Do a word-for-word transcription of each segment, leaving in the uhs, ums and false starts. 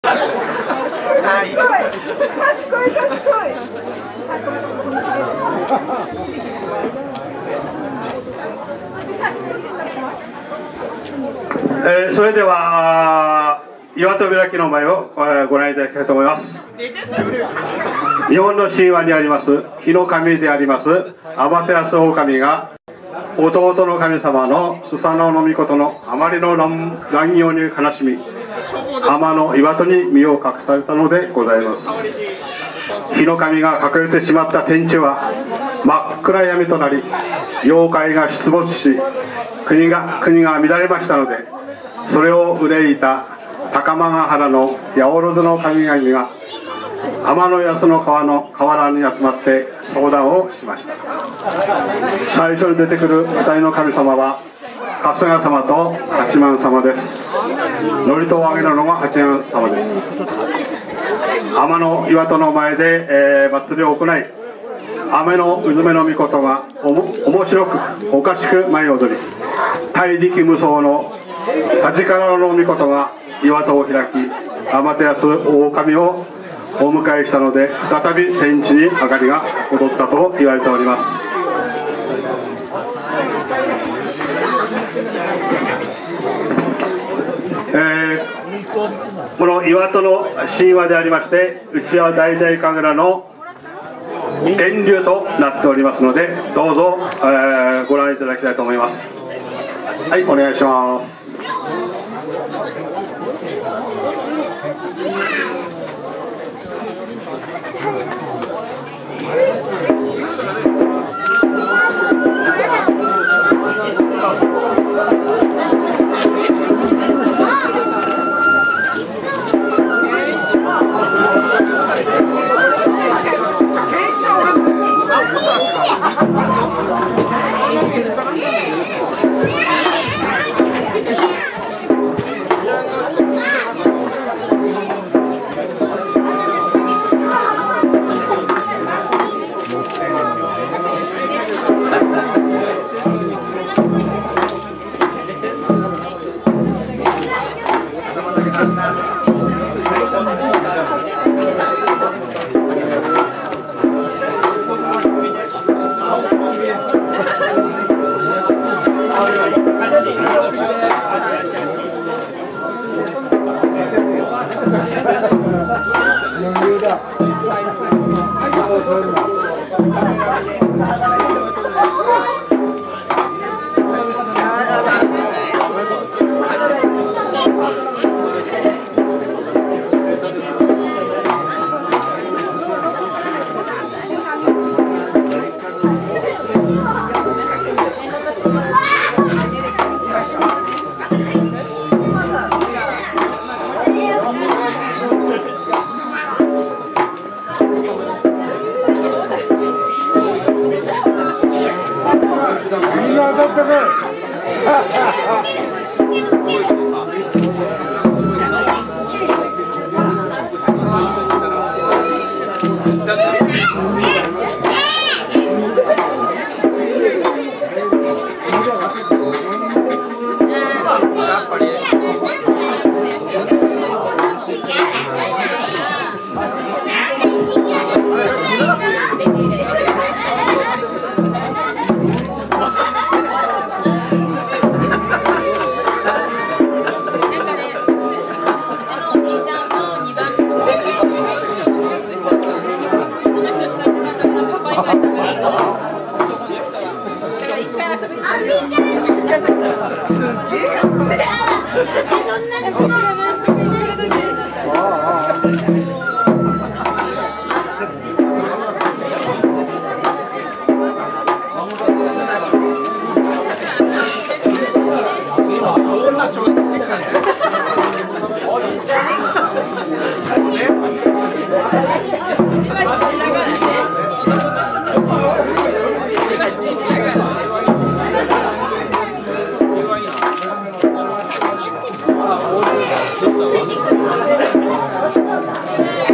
賢い賢い。 えー、それでは岩戸開きの前をご覧いただきたいと思います。日本の神話にあります日の神であります天照大神が弟の神様のスサノオノミコトのあまりの乱行に悲しみ天の岩戸に身を隠されたのでございます。日の神が隠れてしまった天地は真っ暗闇となり妖怪が出没し国が国が乱れましたので、それを憂いた高間ヶ原の八百万の神々が天の安の川の河原に集まって相談をしました。最初に出てくるふたりの神様は春日様と八幡様です。祝詞をあげるのが八幡様です。天の岩戸の前で、えー、祭りを行い、雨のうずめの御事がおも面白くおかしく舞い踊り、大力無双の立からの御事が岩戸を開き、天照大神をお迎えしたので、再び天地に明かりが踊ったと言われております。えー、この岩戸の神話でありまして、うちは大々神楽の源流となっておりますので、どうぞ、えー、ご覧いただきたいと思います。はい、お願いします。 Thank you.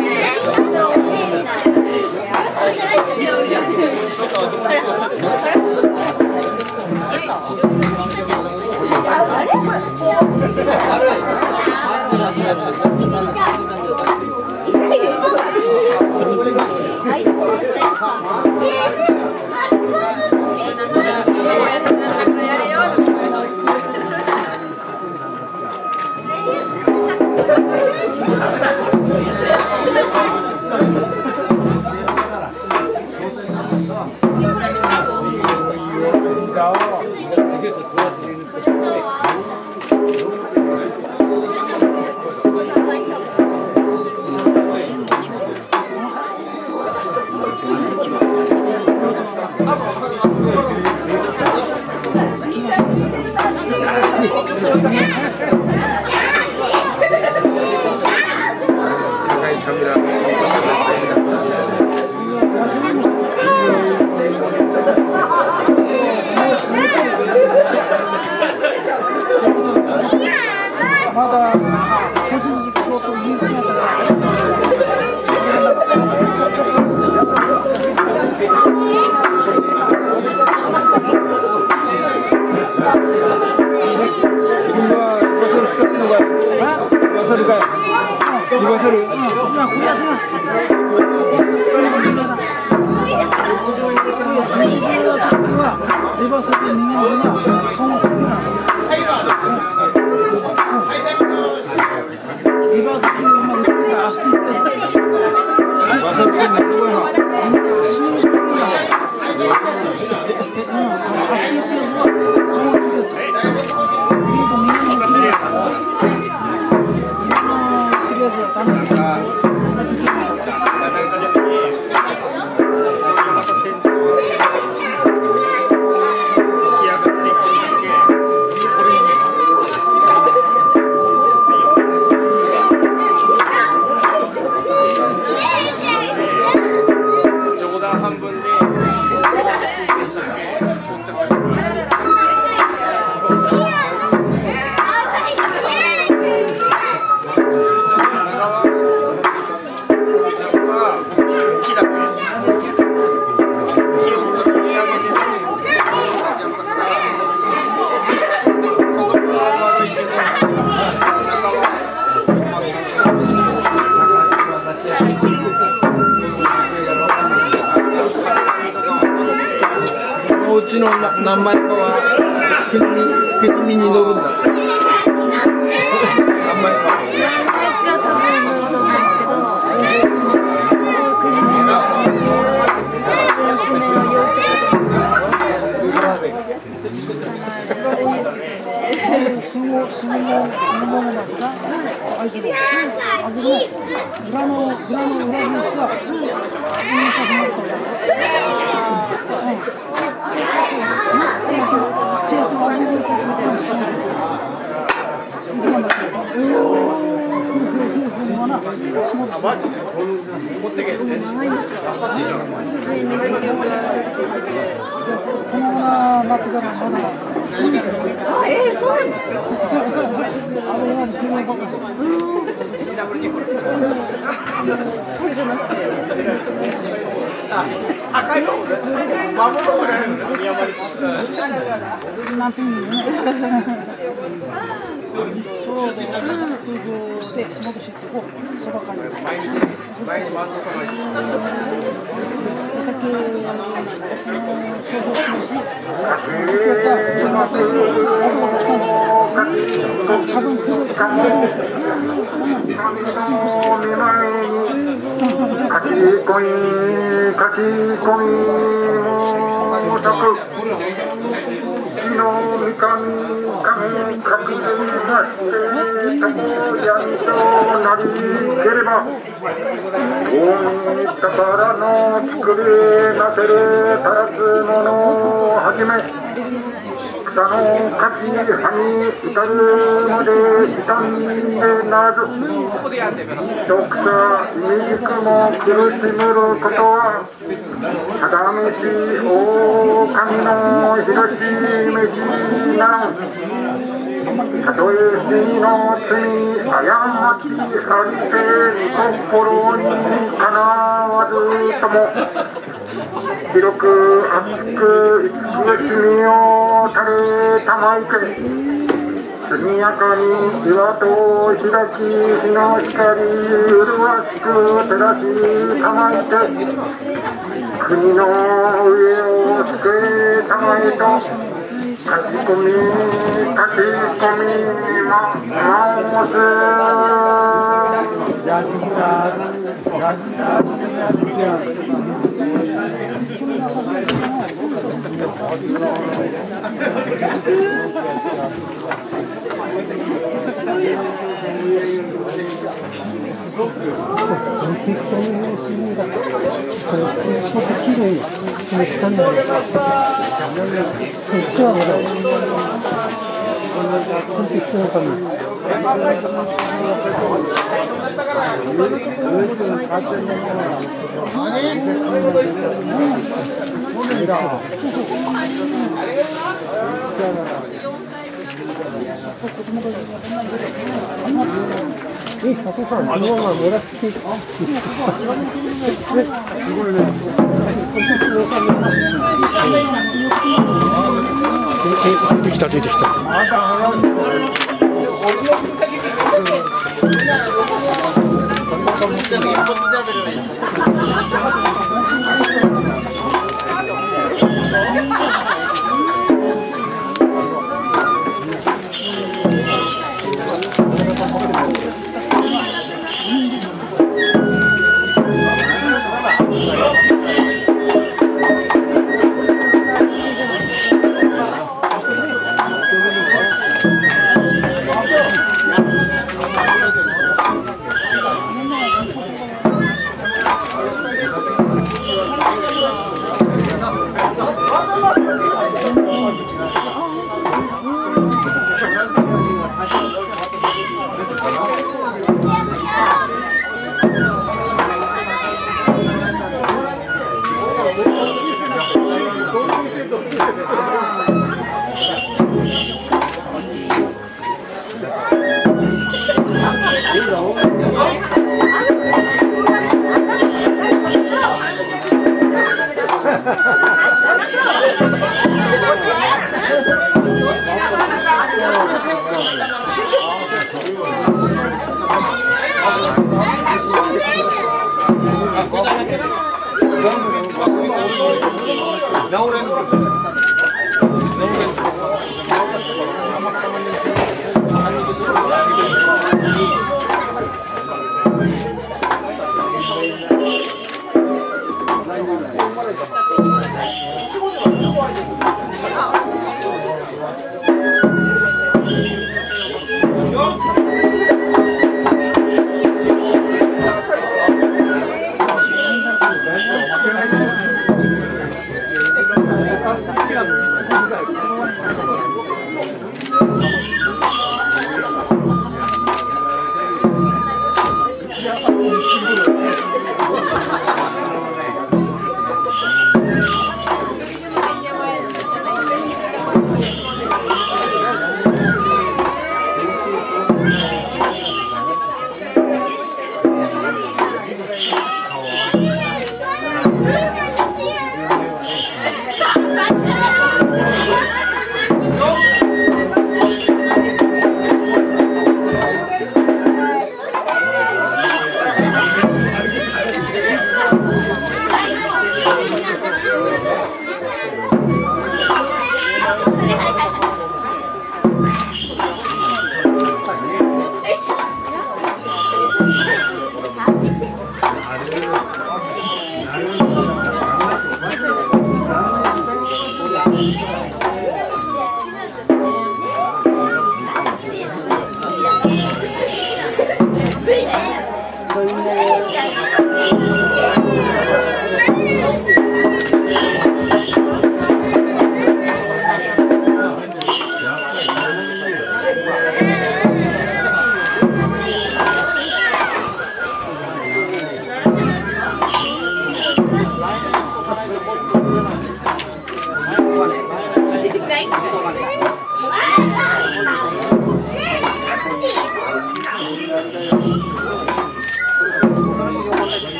何枚かは国に国に乗るんだ。何枚か。赤いの守るぐらいのなんていうのね。ちょうど空港で仕事してこうそばから前に前に回ってそばにお酒を想像してるし多分来る書き込み書き込みもたくのみかみかみかくせましてともやみとなりければ大見宝の作りなせれたらずものをはじめ草の勝ちはに至るまで傷んでなず一草未熟も苦しむることはただめし狼の広しめしならんたとえ死の罪過ちありて心にかなわずとも広く熱く慈しみを垂れたまいて速やかに岩と開き日の光麗しく照らしたまいて国の上を救えたまえと書き込み書き込みま申す出てきた出てきた。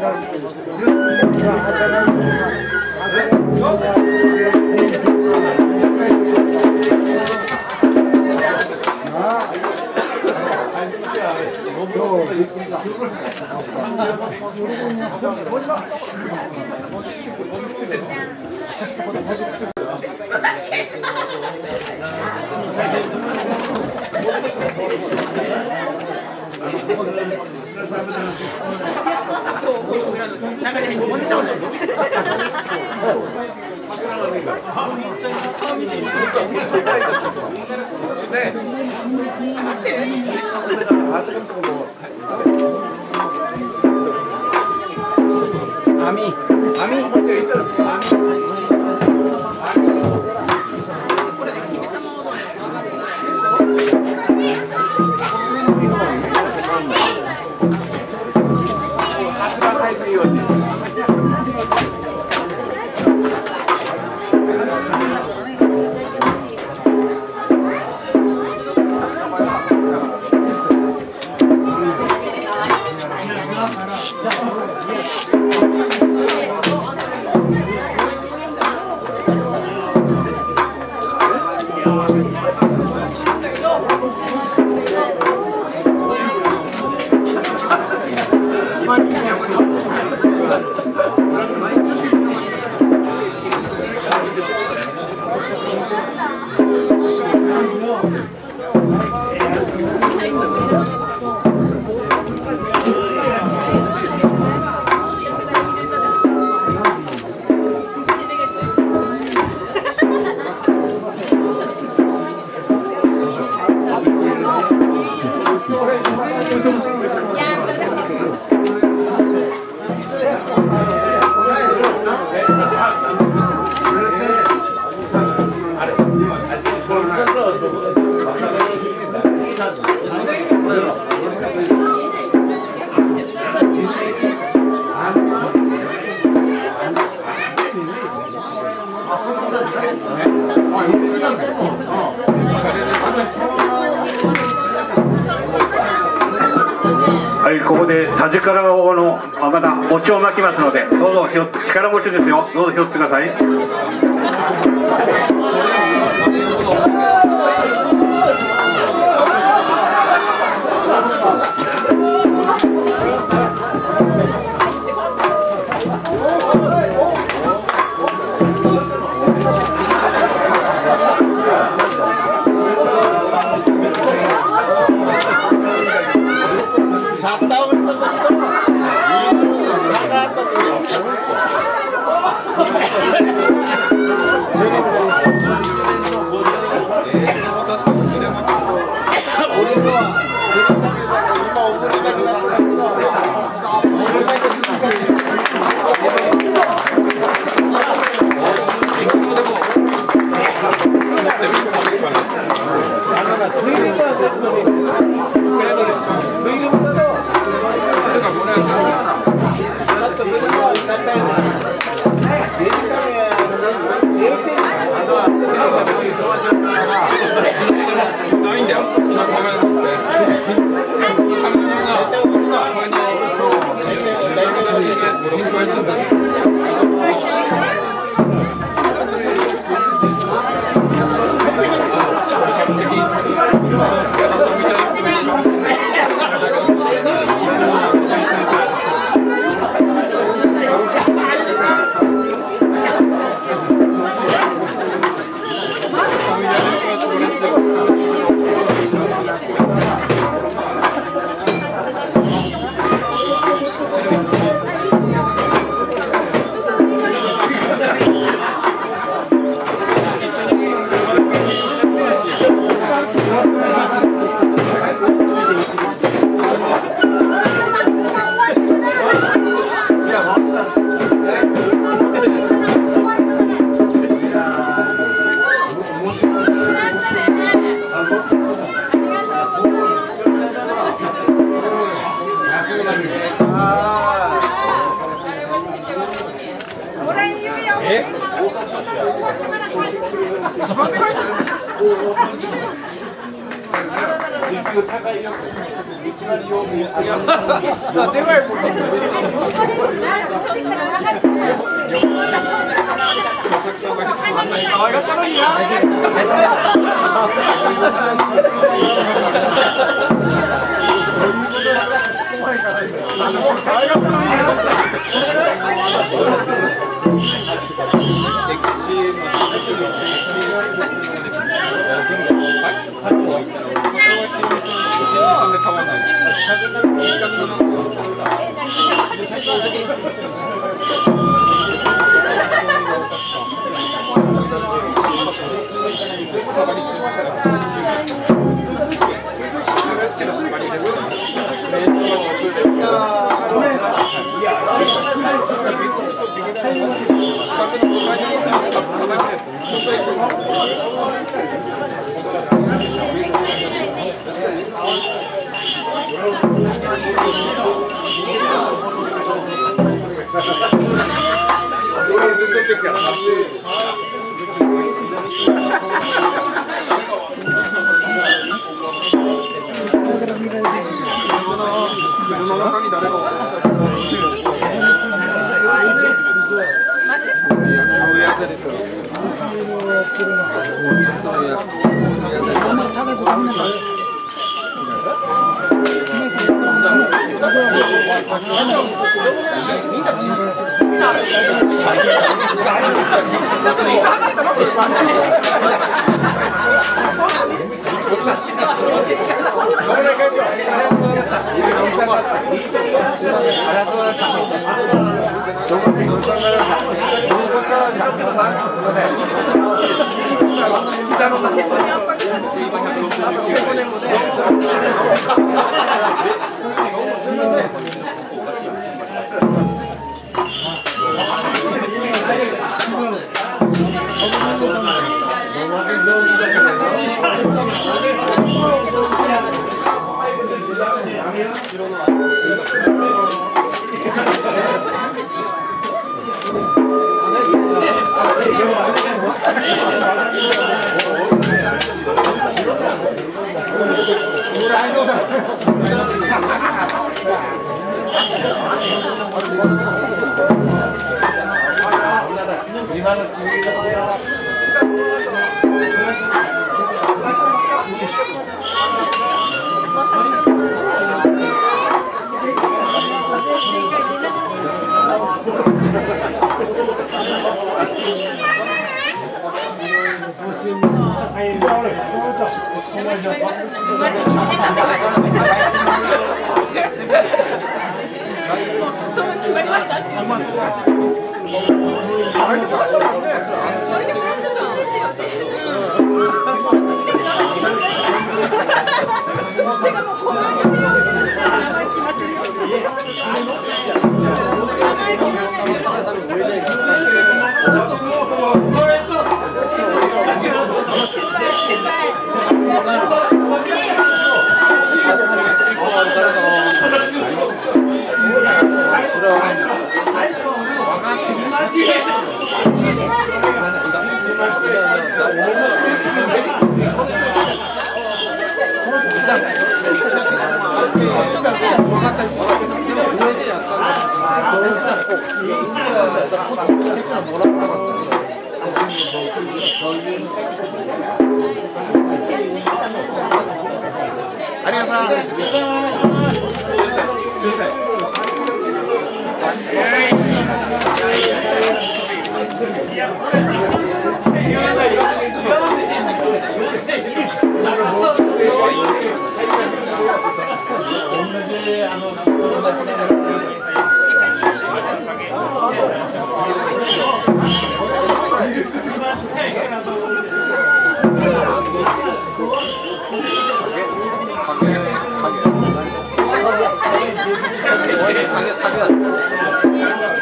はい、ここでさじからのあまた餅を巻きますので、どうぞひょ力持ちですよ、どうぞ拾ってください。 高いよ。 下げ下げ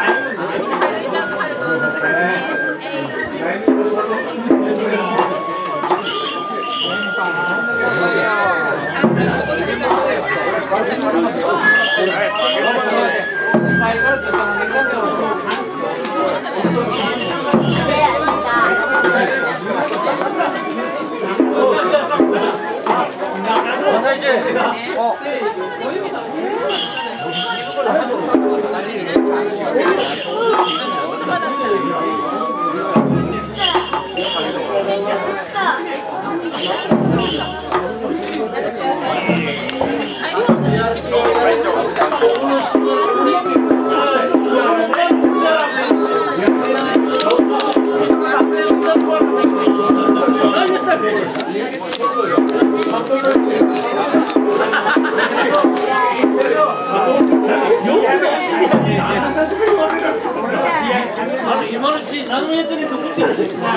今のうち何もやってないと思ってる。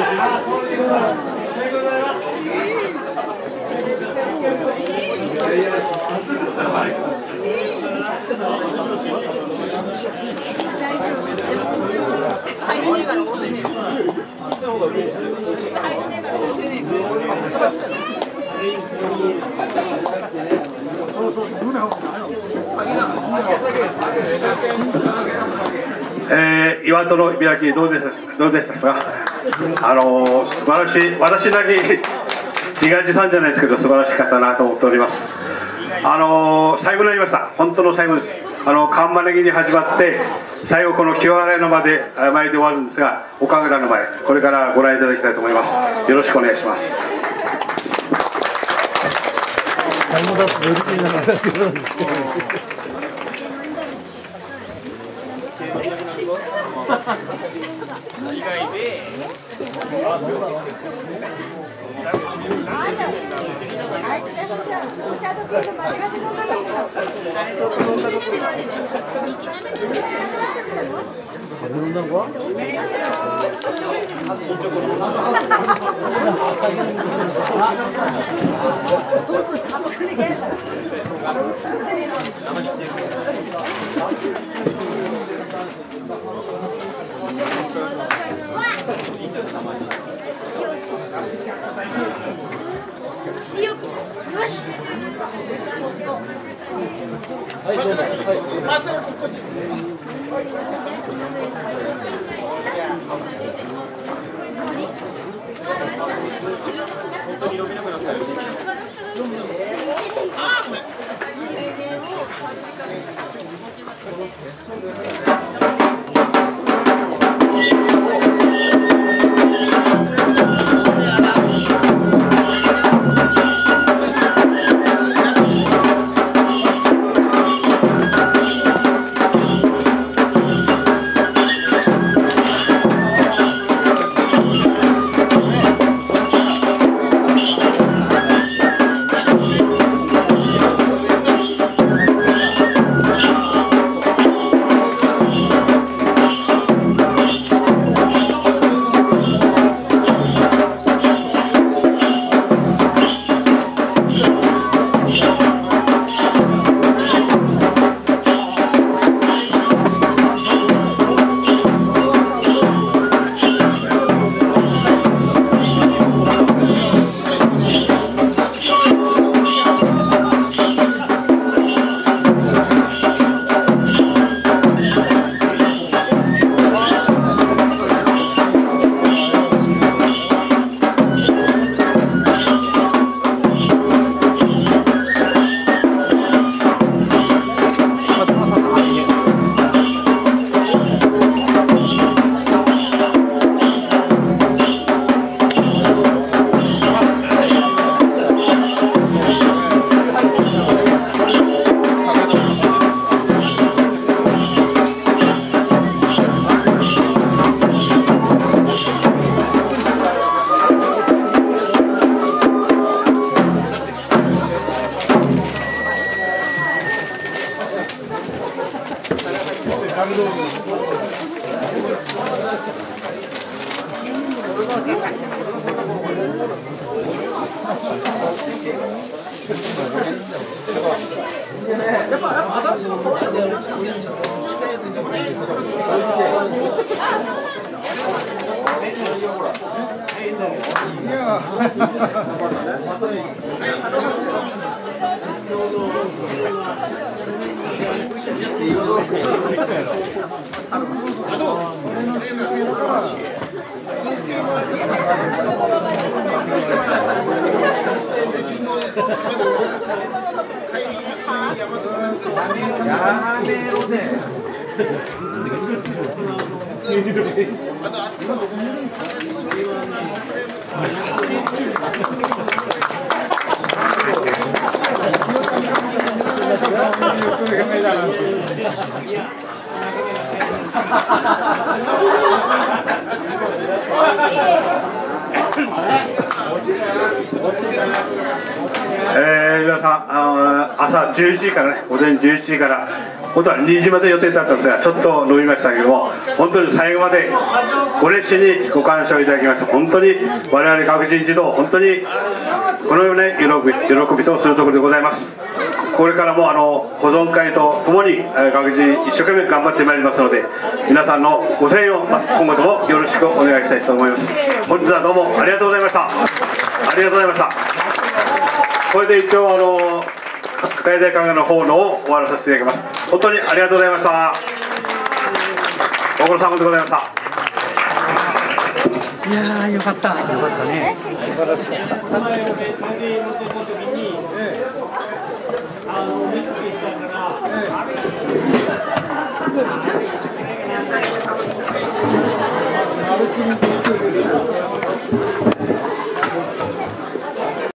えー、岩戸の開きどうでしたどうでしたか。あのー、素晴らしい、私なりに自画自賛じゃないですけど素晴らしかったなと思っております。あのー、最後になりました。本当の最後です。あの看板ねぎに始まって最後この清原の間で前で終わるんですが、岡倉の前これからご覧いただきたいと思います。よろしくお願いします。 やめろね。 えー、皆さん、あの朝じゅういちじからね、午前じゅういちじから本当はにじまで予定だったんですが、ちょっと伸びましたけども、本当に最後までご熱心にご鑑賞いただきまして、本当に我々各自一同、本当にこのような喜び、喜びとするところでございます。これからもあの保存会とともに、えー、各自一生懸命頑張ってまいりますので、皆さんのご声援を今後ともよろしくお願いしたいと思います。本日はどうもありがとうございました。ありがとうございました。これで一応あの大々会の方のを終わらさせていただきます。本当にありがとうございました。ご苦労様でございました。 いやー、よかった。よかったね。素晴らしかった。あの、見つけしたから、